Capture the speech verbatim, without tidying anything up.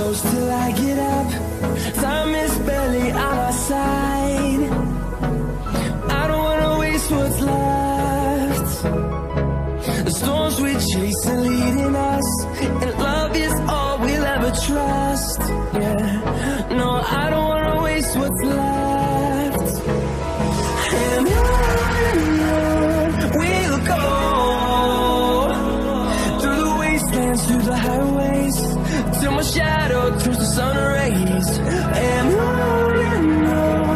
close till I get up. Time is barely on our side. I don't wanna waste what's left. The storms we chase are leading us, and love is all we'll ever trust. Yeah, no, I don't wanna waste what's left. And on and on we'll go, through the wastelands, through the highways, till my shadow turns to sun rays. And on and on